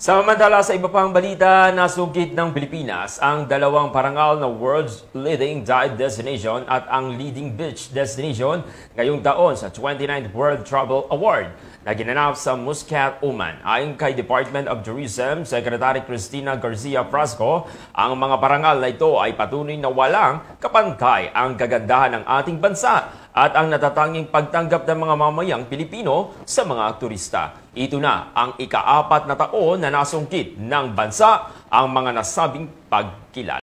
Samantala sa iba pang balita, nasugid ng Pilipinas ang dalawang parangal na World's Leading Dive Destination at ang Leading Beach Destination ngayong taon sa 29th World Travel Award na ginanap sa Muscat, Oman. Ayon kay Department of Tourism Secretary Cristina Garcia Frasco, ang mga parangal na ito ay patunay na walang kapantay ang kagandahan ng ating bansa at ang natatanging pagtanggap ng mga mamayang Pilipino sa mga turista. Ito na ang ika-4 na taon na nasungkit ng bansa ang mga nasabing pagkilala.